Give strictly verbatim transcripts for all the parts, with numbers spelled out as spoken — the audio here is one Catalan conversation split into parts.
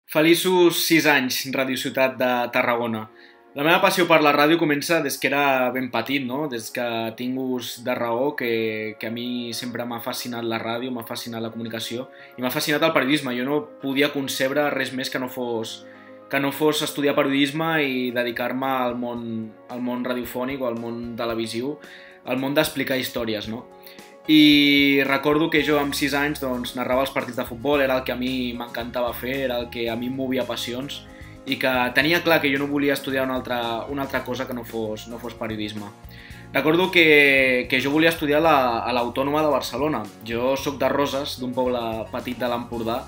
Feliços sis anys, Ràdio Ciutat de Tarragona. La meva passió per la ràdio comença des que era ben petit, no? Des que tinc ús de raó, que, que a mi sempre m'ha fascinat la ràdio, m'ha fascinat la comunicació i m'ha fascinat el periodisme. Jo no podia concebre res més que no fos, que no fos estudiar periodisme i dedicar-me al món, al món radiofònic o al món televisiu, al món d'explicar històries, no? I recordo que jo amb sis anys doncs, narrava els partits de futbol, era el que a mi m'encantava fer, era el que a mi em movia passions i que tenia clar que jo no volia estudiar una altra, una altra cosa que no fos, no fos periodisme. Recordo que, que jo volia estudiar la, a l'Autònoma de Barcelona. Jo sóc de Roses, d'un poble petit de l'Empordà,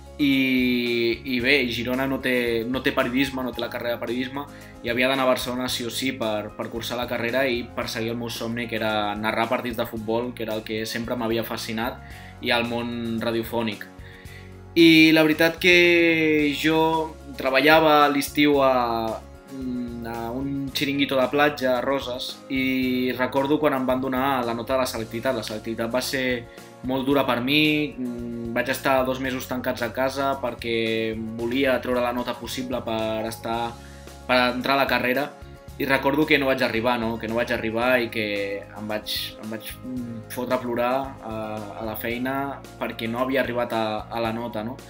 i, i bé, Girona no té, no té periodisme, no té la carrera de periodisme, i havia d'anar a Barcelona sí o sí per, per cursar la carrera i perseguir el meu somni, que era narrar partits de futbol, que era el que sempre m'havia fascinat, i el món radiofònic. I la veritat que jo treballava a l'estiu a, a un xiringuito de platja a Roses i recordo quan em van donar la nota de la selectivitat. La selectivitat va ser molt dura per mi, vaig estar dos mesos tancats a casa perquè volia treure la nota possible per estar, per entrar a la carrera, i recordo que no vaig arribar, no? que no vaig arribar i que em vaig, em vaig fotre a plorar a, a la feina perquè no havia arribat a, a la nota, no?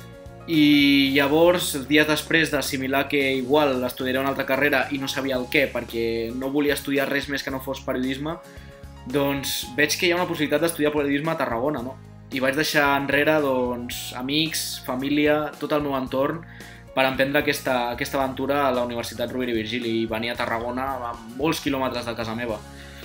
I llavors, dies després d'assimilar que igual estudiaria una altra carrera i no sabia el què, perquè no volia estudiar res més que no fos periodisme, doncs veig que hi ha una possibilitat d'estudiar periodisme a Tarragona, no? I vaig deixar enrere doncs, amics, família, tot el meu entorn per emprendre aquesta, aquesta aventura a la Universitat Rovira i Virgili i venir a Tarragona a molts quilòmetres de casa meva.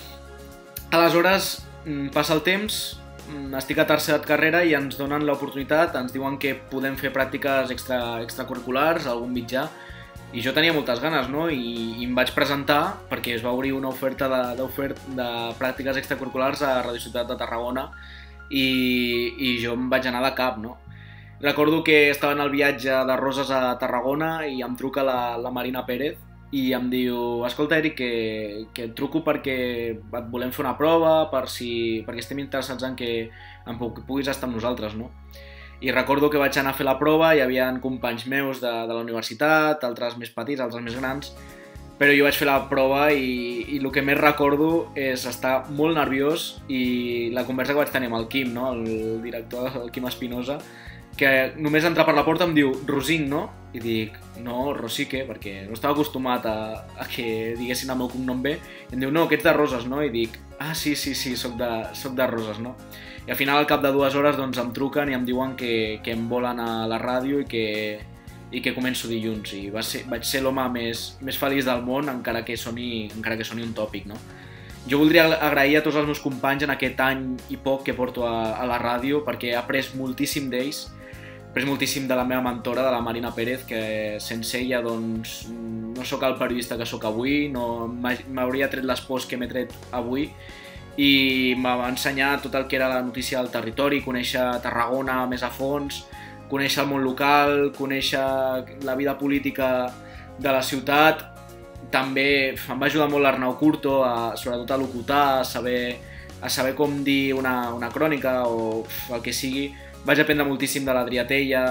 Aleshores, passa el temps, estic a tercera de carrera i ens donen l'oportunitat, ens diuen que podem fer pràctiques extra, extracurriculars a algun mitjà, i jo tenia moltes ganes, no? I, i em vaig presentar perquè es va obrir una oferta de, de, de pràctiques extracurriculars a Ràdio Ciutat de Tarragona i, i jo em vaig anar de cap, no? Recordo que estava en el viatge de Roses a Tarragona i em truca la, la Marina Pérez i em diu: escolta, Eric, que, que et truco perquè et volem fer una prova, per si, perquè estem interessats en que en puguis estar amb nosaltres, no? I recordo que vaig anar a fer la prova, hi havia companys meus de, de la universitat, altres més petits, altres més grans, però jo vaig fer la prova i, i el que més recordo és estar molt nerviós i la conversa que vaig tenir amb el Quim, no? El director, el Quim Espinosa, que només entrar per la porta em diu: Rosing, no? I dic: no, Rosique, perquè no estava acostumat a, a que diguessin el meu cognom bé. I em diu: no, que ets de Roses, no? I dic: ah, sí, sí, sí, soc de, soc de Roses, no? I al final, al cap de dues hores, doncs em truquen i em diuen que, que em volen a la ràdio i que, i que començo dilluns. I va ser, vaig ser l'home més, més feliç del món, encara que soni, encara que soni un tòpic, no? Jo voldria agrair a tots els meus companys en aquest any i poc que porto a, a la ràdio, perquè he après moltíssim d'ells, he après moltíssim de la meva mentora, de la Marina Pérez, que sense ella doncs, no sóc el periodista que sóc avui, no m'hauria tret les pors que m'he tret avui, i em va ensenyar tot el que era la notícia del territori, conèixer Tarragona més a fons, conèixer el món local, conèixer la vida política de la ciutat. També em va ajudar molt l'Arnau Curto, a, sobretot a locutar, a saber, a saber com dir una, una crònica o el que sigui. Vaig aprendre moltíssim de l'Adrià Tella,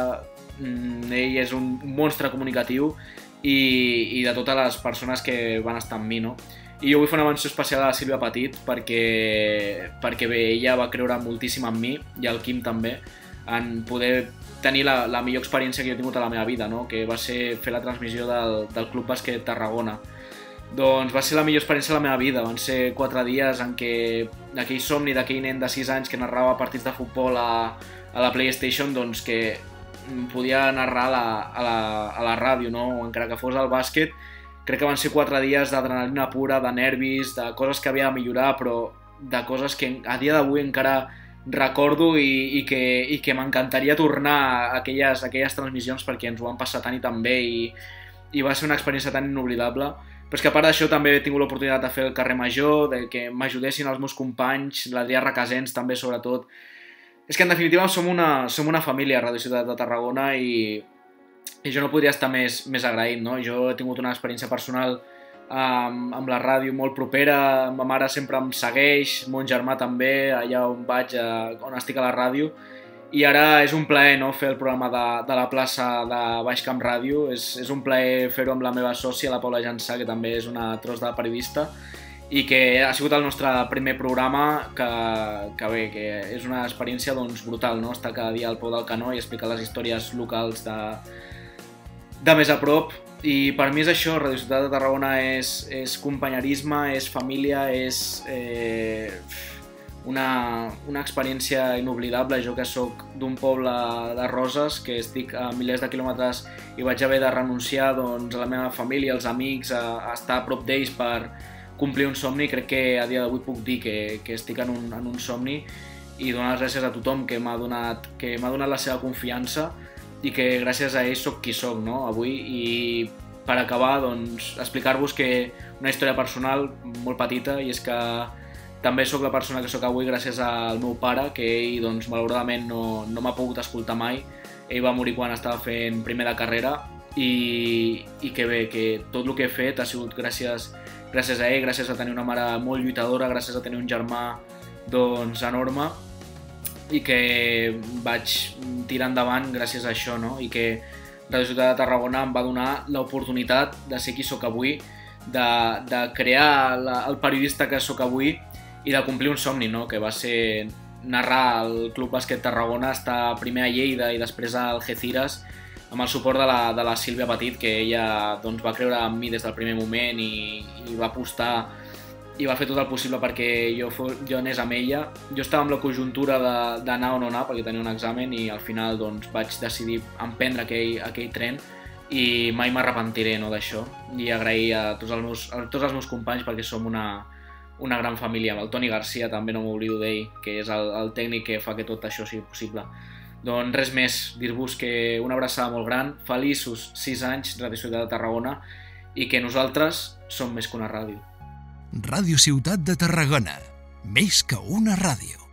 ell és un monstre comunicatiu, i, i de totes les persones que van estar amb mi, no? I jo vull fer una menció especial a la Sílvia Petit perquè, perquè bé, ella va creure moltíssim en mi, i el Quim també, en poder tenir la, la millor experiència que jo he tingut a la meva vida, no? Que va ser fer la transmissió del, del Club Bàsquet Tarragona. Doncs va ser la millor experiència de la meva vida, van ser quatre dies en què aquell somni d'aquell nen de sis anys que narrava partits de futbol a, a la PlayStation, doncs que podia narrar a la, a la, a la ràdio, no? Encara que fos al bàsquet. Crec que van ser quatre dies d'adrenalina pura, de nervis, de coses que havia de millorar, però de coses que a dia d'avui encara recordo i, i que, i que m'encantaria tornar a aquelles, a aquelles transmissions perquè ens ho van passar tant i tan bé i, i va ser una experiència tan inoblidable. Però és que a part d'això també he tingut l'oportunitat de fer el carrer Major, de que m'ajudessin els meus companys, l'Adrià Requesens també sobretot. És que en definitiva som una, som una família a Ràdio Ciutat de Tarragona i i jo no podria estar més, més agraït, no? Jo he tingut una experiència personal amb, amb la ràdio molt propera, ma mare sempre em segueix, mon germà també, allà on vaig, on estic a la ràdio, i ara és un plaer, no?, fer el programa de, de la plaça de Baix Camp Ràdio. És, és un plaer fer-ho amb la meva sòcia, la Paula Jansà, que també és una tros de periodista, i que ha sigut el nostre primer programa, que, que bé, que és una experiència doncs, brutal, no?, estar cada dia al peu del canó i explicar les històries locals de, de més a prop. I per mi és això, Radio Ciutat de Tarragona és, és companyerisme, és família, és eh, una, una experiència inoblidable. Jo que sóc d'un poble de Roses, que estic a milers de quilòmetres i vaig haver de renunciar doncs, a la meva família, als amics, a, a estar a prop d'ells per complir un somni, crec que a dia d'avui puc dir que, que estic en un, en un somni, i donar les gràcies a tothom que m'ha donat, que m'ha donat la seva confiança i que gràcies a ells soc qui soc, no?, avui. I per acabar, doncs, explicar-vos que una història personal molt petita, i és que també sóc la persona que sóc avui gràcies al meu pare, que ell, doncs, malauradament no, no m'ha pogut escoltar mai. Ell va morir quan estava fent primer de carrera, i, i que bé, que tot el que he fet ha sigut gràcies, gràcies a ell, gràcies a tenir una mare molt lluitadora, gràcies a tenir un germà doncs, enorme, i que vaig tirar endavant gràcies a això, no? I que Radio Ciutat de Tarragona em va donar l'oportunitat de ser qui sóc avui, de, de crear la, el periodista que sóc avui i de complir un somni, no?, que va ser narrar el Club Bàsquet Tarragona, estar primer a Lleida i després al Algeciras, amb el suport de la, de la Sílvia Petit, que ella doncs, va creure en mi des del primer moment i, i va apostar i va fer tot el possible perquè jo, jo anés amb ella. Jo estava amb la conjuntura d'anar o no anar, perquè tenia un examen, i al final doncs, vaig decidir emprendre aquell, aquell tren, i mai m'arrepentiré, no, d'això. I agrair a tots els meus, a tots els meus companys, perquè som una, una gran família. El Toni Garcia també no m'oblido d'ell, que és el, el tècnic que fa que tot això sigui possible. Doncs res més, dir-vos que una abraçada molt gran, feliços sis anys Radio Ciutat de Tarragona, i que nosaltres som més que una ràdio. Radio Ciutat de Tarragona, més que una ràdio.